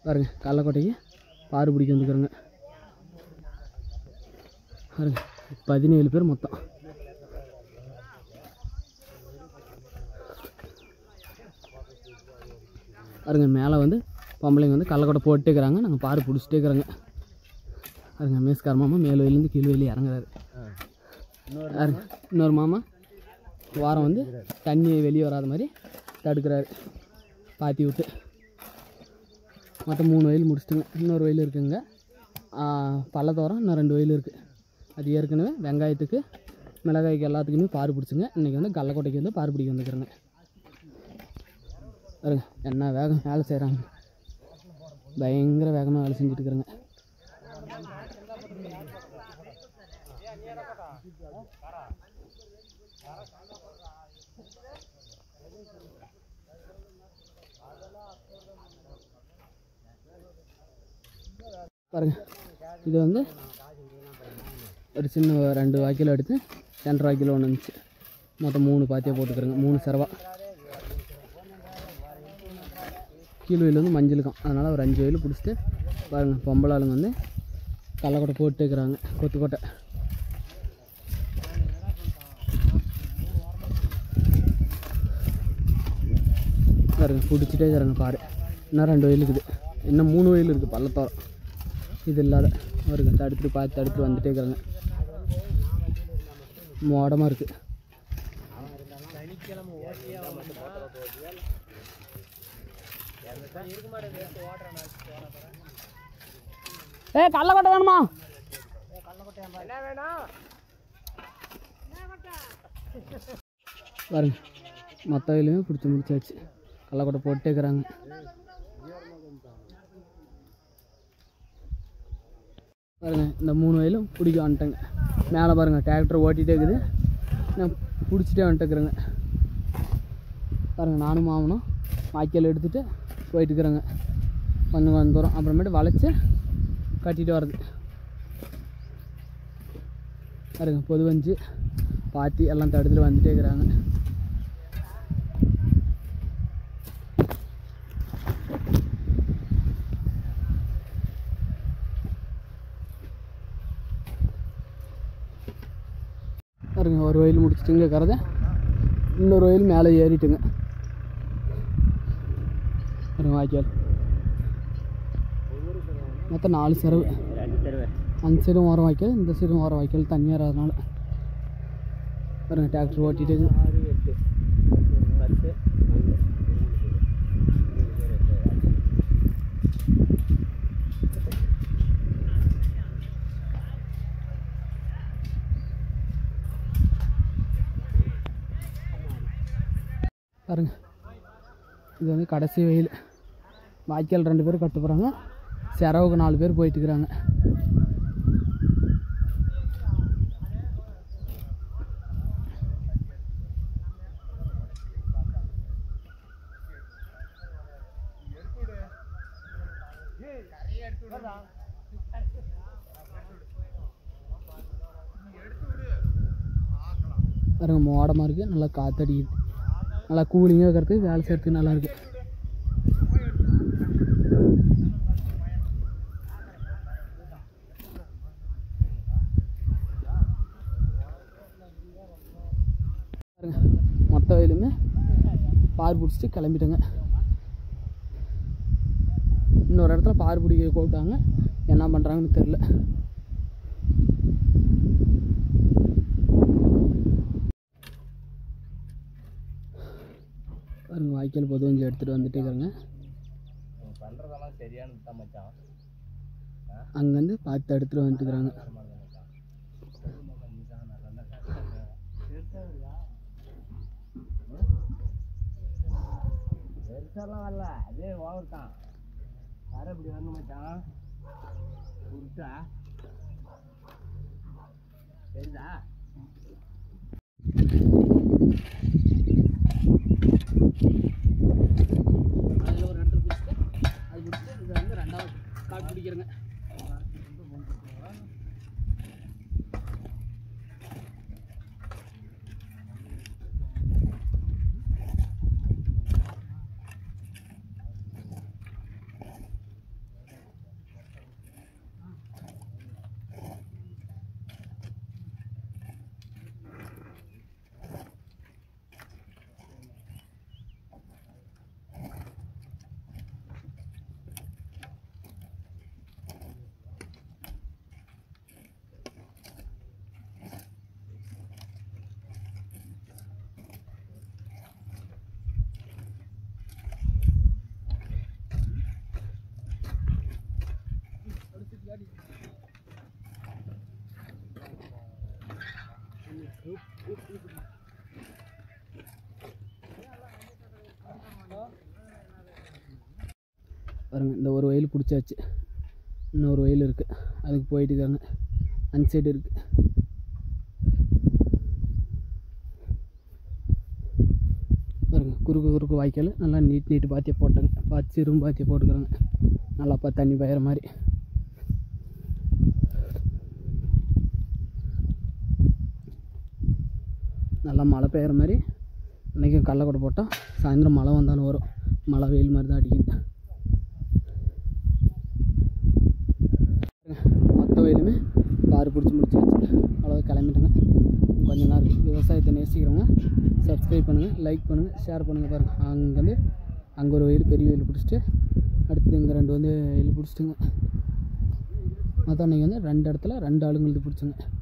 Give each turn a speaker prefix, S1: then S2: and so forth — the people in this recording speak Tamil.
S1: பாருங்க கள்ளக்கோட்டைக்கு பாரு பிடிக்க வந்துக்கிறோங்க. பாருங்க 17 பேர் மொத்தம். பாருங்க மேலே வந்து பொம்பளைங்க வந்து கள்ளக்கோட்டை போட்டுட்டே இருக்கிறாங்க. நாங்கள் பாரு பிடிச்சிட்டே இருக்கிறோங்க. பாருங்க மேஸ்கார மாமா மேல் வயலேருந்து கீழ் வயலே இறங்குறாரு. இன்னொரு மாமா வாரம் வந்து தண்ணி வெளியே வராத மாதிரி தடுக்கிறாரு பாத்தி விட்டு. மொத்தம் 3 வயல் முடிச்சிட்டுங்க. இன்னொரு வயல் இருக்குங்க பள்ளத்தோரம். இன்னும் 2 வயல் இருக்குது. அது ஏற்கனவே வெங்காயத்துக்கு மிளகாய்க்கு எல்லாத்துக்குமே பாரு பிடிச்சிங்க. இன்றைக்கி வந்து கள்ளக்கோட்டைக்கு வந்து பாரு பிடிக்க வந்துக்கிறேங்க. பாருங்க என்ன வேகம் வேலை செய்கிறாங்க. பயங்கர வேகமாக வேலை செஞ்சுட்டு இருக்கிறேங்க. பாருங்க இது வந்து ஒரு சின்ன 2 வாய்க்கில் எடுத்து 2 வாய்க்கில் ஒன்று இருந்துச்சு. மொத்தம் 3 பாத்தியாக போட்டுக்கிறேங்க. 3 செரவா. கீழ் வயல் வந்து மஞ்சளுக்கும். அதனால் ஒரு 5 வயல் பிடிச்சிட்டு பாருங்கள் பொம்பளை ஆளுங்க வந்து கள்ளக்கோட்டை போட்டு இருக்கிறாங்க. கொத்துக்கோட்டை பாருங்க பிடிச்சிட்டே இருக்கிறாங்க பாரு. இன்னும் 2 வயல் இருக்குது. இன்னும் 3 வயல் இருக்குது பள்ளத்தோரம். இது இல்லாத பாருங்க தடுத்துட்டு பார்த்து தடுத்துட்டு வந்துட்டே இருக்கிறாங்க. மோடமாக இருக்குது. கள்ளக்கோட்டை வேணுமா? பாருங்க மொத்த வயலுமே பிடிச்சி முடிச்சாச்சு. கள்ளக்கோட்டை போட்டுட்டே இருக்கிறாங்க. பாருங்க இந்த 3 வயலும் பிடிக்க வந்துட்டேங்க. மேலே பாருங்கள் டிராக்டர் ஓட்டிகிட்டே இருக்குது. நான் பிடிச்சிட்டே வந்துட்டுக்கிறேங்க. பாருங்கள் நானும் மாமனும் வாய்க்கால் எடுத்துகிட்டு போயிட்டுருக்குறேங்க. கொஞ்சம் தூரம் அப்புறமேட்டு வளைச்சி கட்டிட்டு வர்றது. பாருங்க பொதுவஞ்சு பாத்தி எல்லாம் தடுத்துட்டு வந்துட்டே இருக்கிறாங்க. பாருங்க ஒரு வயல் முடிச்சுட்டுங்க கறதை. இன்னொரு வயல் மேலே ஏறிட்டுங்க. பாருங்க வாய்க்கால் மொத்தம் 4 செரவு. அந்த சைடும் ஓரம் வாய்க்கால், இந்த சைடும் ஓரம் வாய்க்கால் தண்ணியாக இருந்ததுனால பாருங்க டிராக்டர் ஓட்டிட்டு பாருங்க. இது வந்து கடைசி வெயில். வாய்க்கால் 2 பேர் கட்ட போகிறாங்க. செரவுக்கு 4 பேர் போயிட்டுருக்குறாங்க. பாருங்க மோடமாக இருக்குது. நல்லா காற்றடிக்குது. நல்லா கூலிங்காக இருக்கிறதுக்கு வேலை செய்கிறதுக்கு நல்லாயிருக்கு. பாருங்க மொத்த வயலுமே பார் பிடிச்சிட்டு கிளம்பிட்டேங்க. இன்னொரு இடத்துல பார் பிடிக்க கூப்பிட்டாங்க. என்ன பண்ணுறாங்கன்னு தெரில. பாருங்க வாய்க்கால் பொதுவஞ்சு எடுத்துகிட்டு வந்துட்டே இருக்கிறேங்க. அங்கேருந்து பார்த்து எடுத்துகிட்டு வந்துட்டுக்கிறாங்க.
S2: வரல அதே ஓவர் தான். வர இப்படி வரணும் மச்சான். உருட்டா சரிதா? அதில் ஒரு இடத்துல பிடிச்சிட்டு அது பிடிச்சிட்டு இதை வந்து 2வது காட்டு பிடிக்கிறேங்க.
S1: பாருங்கள், இந்த ஒரு வயல் பிடிச்சாச்சு. இன்னொரு வயல் இருக்குது, அதுக்கு போயிட்டு இருக்காங்க. அந்த சைடு இருக்குது. பாருங்கள், குறுக்கு வாய்க்கால் நல்லா நீட்டு பாத்தியை போட்டாங்க. சிறும் பாத்தியை போட்டுக்கிறாங்க. நல்லா தண்ணி பயிற மாதிரி. நல்லா மழை பெய்கிற மாதிரி. இன்றைக்கும் கடலக்கொடை போட்டால் சாயந்தரம் மழை வந்தாலும் வரும். மழை வெயில் மாதிரி தான் அடிக்குது. மொத்த வயலுமே பாரு பிடிச்சி முடிச்சாச்சு. அவ்வளோ கிளம்பிட்டாங்க. கொஞ்சம் நேரம் இருக்குது. விவசாயத்தை நேசிக்கிறவங்க சப்ஸ்கிரைப் பண்ணுங்கள், லைக் பண்ணுங்கள், ஷேர் பண்ணுங்கள். பாருங்கள், அங்கே ஒரு வயல் பெரிய வயல் பிடிச்சிட்டு அடுத்தது இங்கே 2 வயல் பிடிச்சிட்டுங்க. மொத்தம் அன்றைக்கி 2 இடத்துல 2 ஆளுங்களுக்கு பிடிச்சுங்க.